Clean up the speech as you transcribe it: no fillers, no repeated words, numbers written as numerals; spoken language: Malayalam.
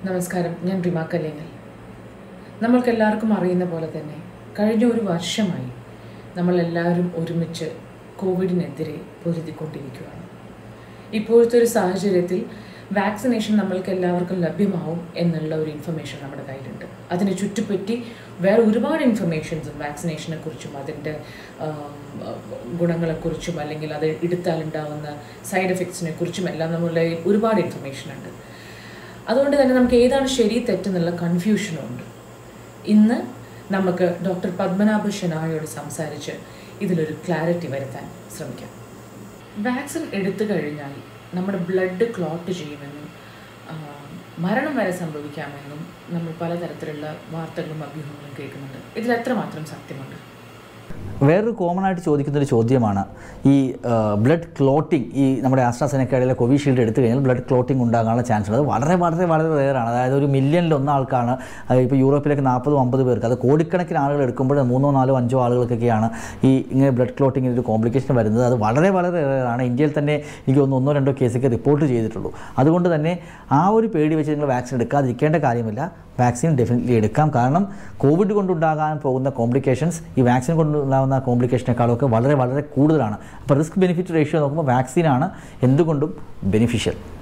നമസ്കാരം, ഞാൻ റിമ കല്ലേങ്ങൽ. നമ്മൾക്കെല്ലാവർക്കും അറിയുന്ന പോലെ തന്നെ കഴിഞ്ഞ ഒരു വർഷമായി നമ്മളെല്ലാവരും ഒരുമിച്ച് കോവിഡിനെതിരെ പൊരുതിക്കൊണ്ടിരിക്കുകയാണ്. ഇപ്പോഴത്തെ ഒരു സാഹചര്യത്തിൽ വാക്സിനേഷൻ നമ്മൾക്ക് എല്ലാവർക്കും ലഭ്യമാവും എന്നുള്ള ഒരു ഇൻഫർമേഷൻ നമ്മുടെ കയ്യിലുണ്ട്. അതിനെ ചുറ്റിപ്പറ്റി വേറെ ഒരുപാട് ഇൻഫർമേഷൻസും വാക്സിനേഷനെ കുറിച്ചും അതിൻ്റെ ഗുണങ്ങളെക്കുറിച്ചും അല്ലെങ്കിൽ അത് എടുത്താലുണ്ടാവുന്ന സൈഡ് എഫക്ട്സിനെ കുറിച്ചും എല്ലാം നമ്മളുടെ ഒരുപാട് ഇൻഫർമേഷൻ ഉണ്ട്. അതുകൊണ്ട് തന്നെ നമുക്ക് ഏതാണ് ശരി തെറ്റെന്നുള്ള കൺഫ്യൂഷനും ഉണ്ട്. ഇന്ന് നമുക്ക് ഡോക്ടർ പത്മനാഭ ഷെനായോട് സംസാരിച്ച് ഇതിലൊരു ക്ലാരിറ്റി വരുത്താൻ ശ്രമിക്കാം. വാക്സിൻ എടുത്തു കഴിഞ്ഞാൽ നമ്മുടെ ബ്ലഡ് ക്ലോട്ട് ചെയ്യുമെന്നും മരണം വരെ സംഭവിക്കാമെന്നും നമ്മൾ പലതരത്തിലുള്ള വാർത്തകളും അഭ്യൂഹങ്ങളും കേൾക്കുന്നുണ്ട്. ഇതിൽ എത്രമാത്രം സത്യമുണ്ട്? വേറൊരു കോമൺ ആയിട്ട് ചോദിക്കുന്നൊരു ചോദ്യമാണ് ഈ ബ്ലഡ് ക്ലോട്ടിങ്. ഈ നമ്മുടെ ആസ്ട്രാസെനക്കയിലെ കോവിഷീൽഡ് എടുത്തു കഴിഞ്ഞാൽ ബ്ലഡ് ക്ലോട്ടിങ് ഉണ്ടാകാനുള്ള ചാൻസ് ഉണ്ട്. അത് വളരെ വളരെ വളരെ റെയറാണ്. അതായത് ഒരു മില്യണിൽ ആൾക്കാണ്. ഇപ്പോൾ യൂറോപ്പിലേക്ക് 40-50 പേർക്ക്, അത് കോടിക്കണക്കിന് ആളുകൾ എടുക്കുമ്പോൾ 3, 4, 5 ആളുകൾക്കൊക്കെയാണ് ഈ ഇങ്ങനെ ബ്ലഡ് ക്ലോട്ടിങ്ങിന് ഒരു കോംപ്ലിക്കേഷൻ വരുന്നത്. അത് വളരെ വളരെ റെയറാണ്. ഇന്ത്യയിൽ തന്നെ എനിക്ക് 1-2 കേസൊക്കെ റിപ്പോർട്ട് ചെയ്തിട്ടുള്ളൂ. അതുകൊണ്ട് തന്നെ ആ ഒരു പേടി വെച്ച് നിങ്ങൾ വാക്സിൻ എടുക്കാതിരിക്കേണ്ട കാര്യമില്ല. വാക്സിൻ ഡെഫിനറ്റ്ലി എടുക്കാം. കാരണം കോവിഡ് കൊണ്ടുണ്ടാകാൻ പോകുന്ന കോംപ്ലിക്കേഷൻസ് ഈ വാക്സിൻ കൊണ്ടുണ്ടാകുന്ന കോംപ്ലിക്കേഷനേക്കാളൊക്കെ വളരെ വളരെ കൂടുതലാണ്. അപ്പോൾ റിസ്ക് ബെനിഫിറ്റ് റേഷ്യോ നോക്കുമ്പോൾ വാക്സിനാണ് എന്തുകൊണ്ടും ബെനിഫിഷ്യൽ.